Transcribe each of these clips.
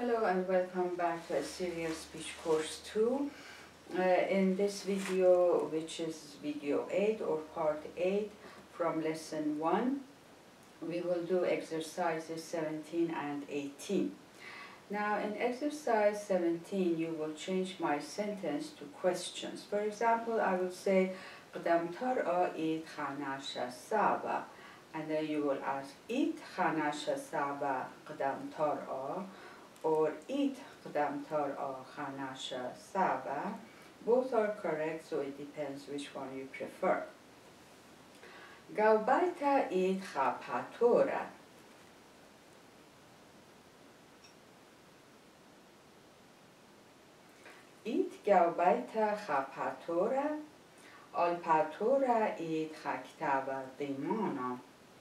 Hello and welcome back to Assyrian Speech Course 2. In this video, which is video 8 or part 8 from lesson 1, we will do exercises 17 and 18. Now in exercise 17, you will change my sentence to questions. For example, I will say قدمتر آید خانش سابا, and then you will ask eat خانش سابا قدمتر آ, or eat قدمتر آ خانش سابا. Both are correct, so it depends which one you prefer. Gaubaita eat خاپاتورا. Eat gaubaita خاپاتورا. Alpatora eat خاکتابا دیمانا.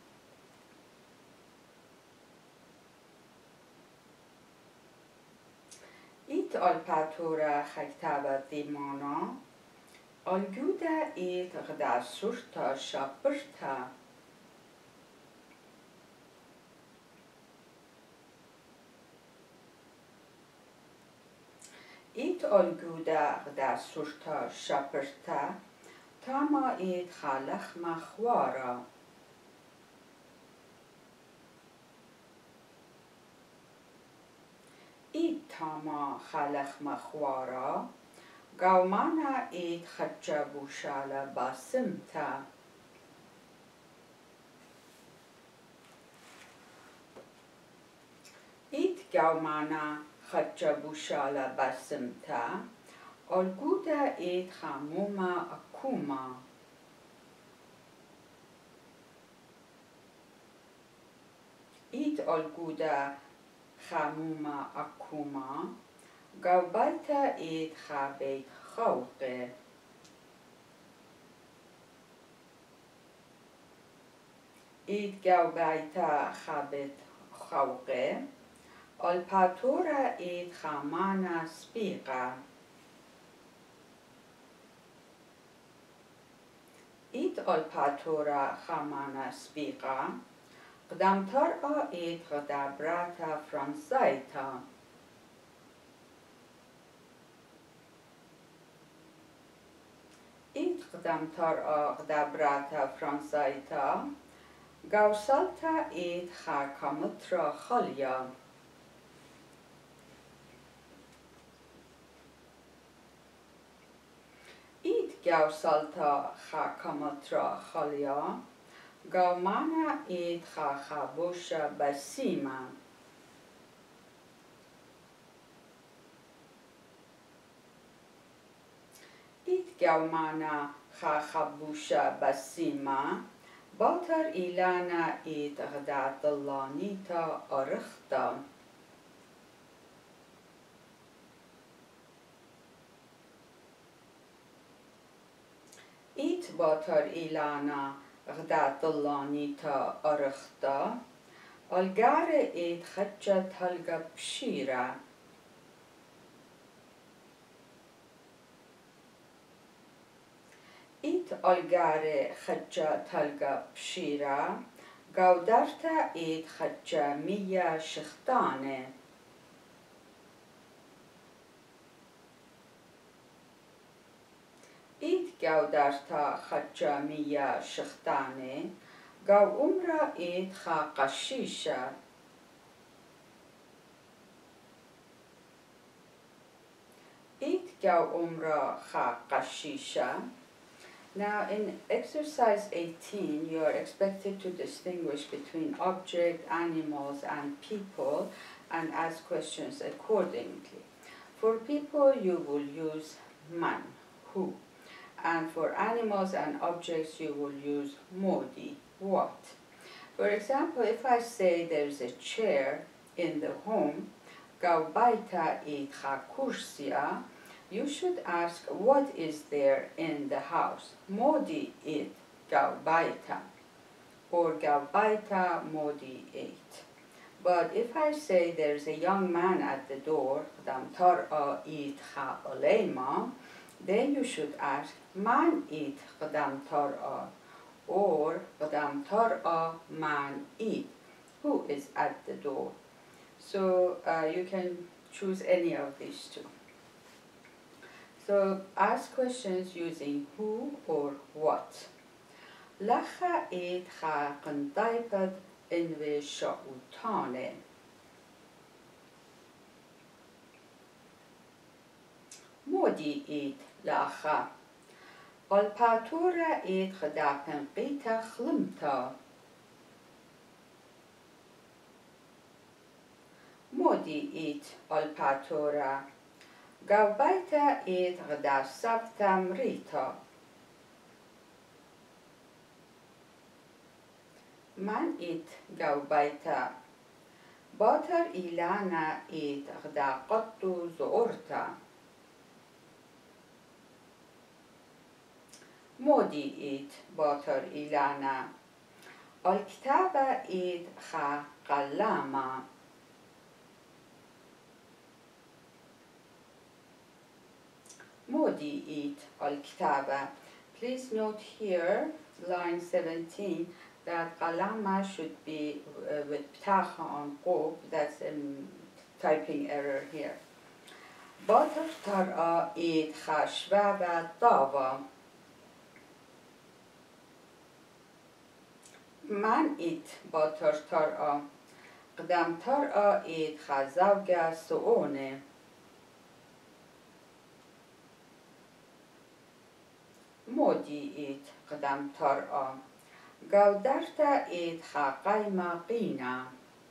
Eat alpatora خاکتابا دیمانا. Alguda eat غدا سرتا شابرتا. Eat alguda غدا سرتا شابرتا. تاما eat خالخ مخوارا. Eat tama خالخ مخوارا. Gaumana eat خجا بوشالا باسمتا. Eat gaumana خجا بوشالا باسمتا. Alguda eat خاموما akuma. Eat alguda خاموما akuma. Gaubaita eat خابيت خوقه. Eat gaubaita خابيت خوقه. Alpatora eat خامانا سبيقه. Eat alpatora خامانا سبيقه. قدمتر eat غدابراتا فرانسايتا. Eat قدمتر غدابراتا فرانسايتا. Gausalta eat خاكامترا خاليا. Eat gausalta خاكامترا خاليا. Gaumana eat خاخابوشا بسيما. Eat gaumana خاخابوشا بسيما. Batar ilana eat غدادلانيتا أرختا. Eat batar ilana غدادلانيتا أرختا. Algare eat خجة تلقى بشيرة. Eat algare خجة تلقى بشيرة. Gaudarta eat خجة مية شختانة. Eat gaudarta خجة مية شختانة. Gau umra eat خاقشيشة. Eat gau umra خاقشيشة. Now in exercise 18, you are expected to distinguish between object, animals, and people and ask questions accordingly. For people, you will use man, who. And for animals and objects, you will use modi, what. For example, if I say there's a chair in the home, gaubaita eat kursia, you should ask what is there in the house. Modi eat gaubaita, or gaubaita modi ate. But if I say there's a young man at the door, qdamtar eat olema, then you should ask man eat qdamtar, or qdamtar man eat, who is at the door. So you can choose any of these two. So ask questions using who or what. Lacha eid cha qandaipad inwe shautane. Modi eid lacha. Alpatura eid khadapen qita khlimta. Modi eid alpatura. Gaubaita eid gda sabtam rita. Man eid gaubaita. Batar ilana eid gda qattu zuurta. مودي إيت باطر إلانا الكتابة إيد خا قلاما مودي إيت الكتابة. Please note here, line 17, that قلاما should be with ptacha on قوب. That's a typing error here. باطر ترى إيد خا شبابة طاوة. من اید با ترتر قدم تر اید خزوگ سعونه مودی اید قدم تر گودرت اید خقیم قینا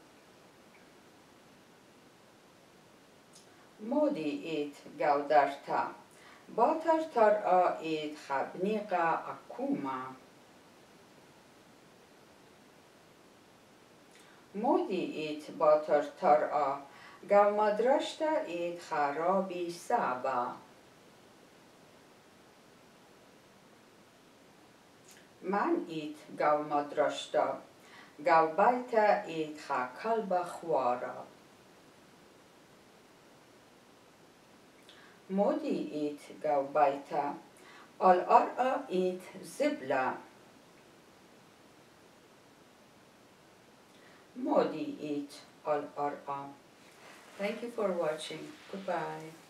مودی اید گودرت با ترتر اید خبنیق اکوما مودی ایت با ترتر گو مدرشت ایت خرابی سابا من ایت گو مدرشت گو بیت ایت خکلب خوارا مودی ایت گو بیت الارا ایت زبلا Modi eat al arqa. Thank you for watching. Goodbye.